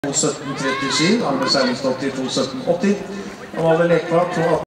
2.17,37, Arne seilingsstopp til 2.17,80. Han var vel lekbar 2.18.